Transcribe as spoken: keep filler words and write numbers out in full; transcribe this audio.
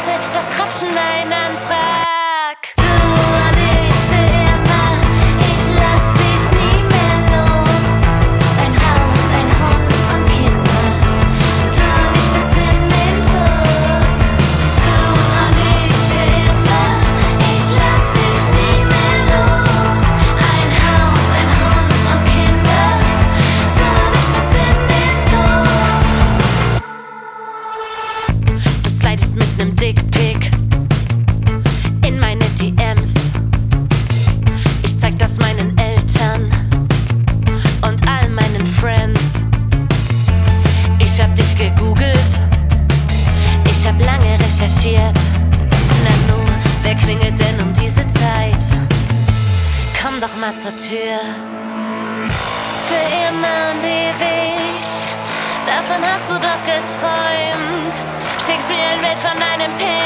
warte, das Krapschen mein Antrag. Du und ich für immer, ich lass dich nie mehr los. Ein Haus, ein Hund und Kinder, du und ich bis in den Tod. Du und ich für immer, ich lass dich nie mehr los. Ein Haus, ein Hund und Kinder, du und ich bis in den Tod. Du slidest mit nem Dickpick in meine D Ms. Ich zeig das meinen Eltern und all meinen Friends. Ich hab dich gegoogelt, ich hab lange recherchiert. Na nu, wer klingelt denn um diese Zeit? Komm doch mal zur Tür. Für immer und ewig, davon hast du doch geträumt. Schickst mir ein Bild von deinem Penis.